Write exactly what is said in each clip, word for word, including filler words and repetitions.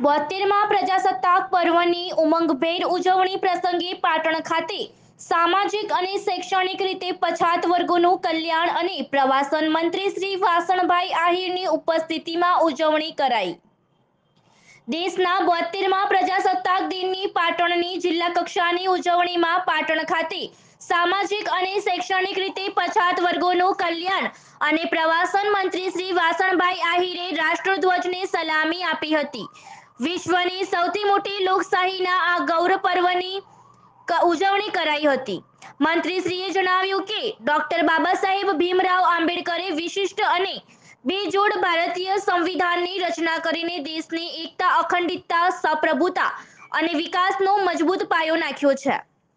બોતેરમાં પ્રજાસત્તાક પર્વની ઉમંગભેર ઉજવણી પ્રસંગે પાટણ ખાતે સામાજિક અને શૈક્ષણિક રીતે પછાત વર્ગોનું કલ્યાણ અને પ્રવાસન મંત્રી શ્રી વાસણભાઈ આહિરની ઉપસ્થિતિમાં ઉજવણી કરાઈ। દેશના બોતેરમાં પ્રજાસત્તાક દિનની પાટણની જિલ્લા કક્ષાની ઉજવણીમાં પાટણ ખાતે સામાજિક અને શૈક્ષણિક રીતે પછાત વર્ગોનું કલ્યાણ અને પ્રવાસન મંત્રી શ્રી વાસણભાઈ આહિરે રાષ્ટ્રધ્વજને સલામી આપી હતી। વિશ્વની સૌથી મોટી લોકશાહીના આ ગૌરવ પર્વની ઉજવણી કરાઈ હતી। મંત્રીશ્રીએ જણાવ્યું કે ડોક્ટર બાબા સાહેબ ભીમરાવ આંબેડકરે વિશિષ્ટ અને બેજોડ ભારતીય સંવિધાનની રચના કરીને દેશની એકતા, અખંડિતતા, સંપ્રભુતા અને વિકાસનો મજબૂત પાયો નાખ્યો છે,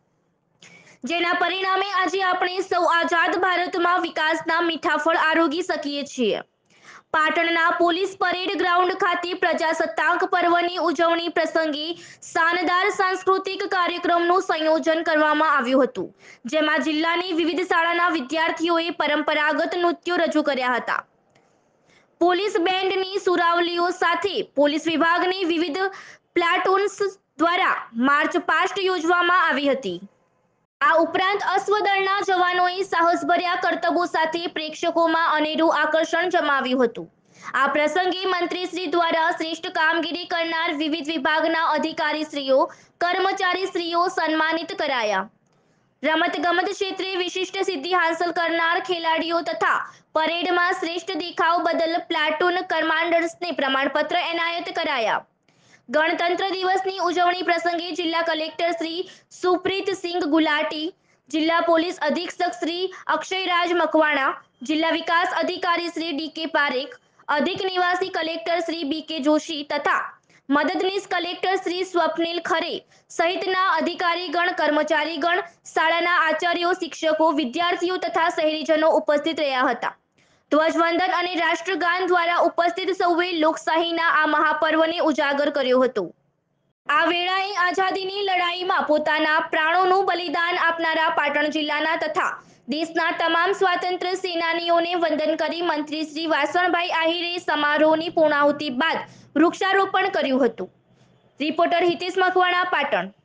જેના પરિણામે આજે આપણે સૌ આઝાદ ભારતમાં વિકાસના મીઠા ફળ આરોગી શકીએ છીએ। પાટણના પોલીસ પરેડ ગ્રાઉન્ડ ખાતે પ્રજાસત્તાક પર્વની ઉજવણી પ્રસંગે શાનદાર સાંસ્કૃતિક કાર્યક્રમનું સંયોજન કરવામાં આવ્યું હતું, જેમાં જિલ્લાની વિવિધ શાળાના વિદ્યાર્થીઓએ પરંપરાગત નૃત્યો રજૂ કર્યા હતા। પોલીસ બેન્ડની સુરાવલીઓ સાથે પોલીસ વિભાગની વિવિધ પ્લાટૂન્સ દ્વારા માર્ચ પાસ્ટ યોજવામાં આવી હતી। આ ઉપરાંત અશ્વદળના જવાનોએ સાહસભર્યા કરતબો સાથે પ્રેક્ષકોમાં અનેરું આકર્ષણ જમાવ્યું હતું। આ પ્રસંગે મંત્રીશ્રી દ્વારા શ્રેષ્ઠ કામગીરી કરનાર વિવિધ વિભાગના અધિકારીશ્રીઓ, કર્મચારીશ્રીઓ સન્માનિત કરાયા। રમતગમત ક્ષેત્રે વિશિષ્ટ સિદ્ધિ હાંસલ કરનાર ખેલાડીઓ તથા પરેડમાં શ્રેષ્ઠ દેખાવ બદલ પ્લાટૂન કમાન્ડર્સને પ્રમાણપત્ર એનાયત કરાયા। ગણતંત્ર દિવસની ઉજવણી પ્રસંગે જિલ્લા કલેક્ટર શ્રી સુપ્રીતસિંઘ ગુલાટી, જિલ્લા પોલીસ અધિક્ષક શ્રી અક્ષયરાજ મકવાણા, જિલ્લા વિકાસ અધિકારી શ્રી ડી કે પારેખ, અધિક નિવાસી કલેક્ટર શ્રી બી કે જોશી તથા મદદનીશ કલેક્ટર શ્રી સ્વપ્નિલ ખરે સહિતના અધિકારીગણ, કર્મચારીગણ, શાળાના આચાર્યો, શિક્ષકો, વિદ્યાર્થીઓ તથા શહેરીજનો ઉપસ્થિત રહ્યા હતા। ધ્વજવંદન અને રાષ્ટ્રગાન દ્વારા ઉપસ્થિત સૌએ લોકશાહીના આ મહાપર્વને ઉજાગર કર્યો હતો। આ વેળાએ આઝાદીની લડાઈમાં પોતાના પ્રાણોનું બલિદાન આપનારા પાટણ જિલ્લાના તથા દેશના તમામ સ્વાતંત્ર્ય સેનાનીઓને વંદન કરી મંત્રી શ્રી વાસણભાઈ આહિરે સમારોહની પૂર્ણાહુતિ બાદ વૃક્ષારોપણ કર્યું હતું। રિપોર્ટર હિતેશ મકવાણા, પાટણ।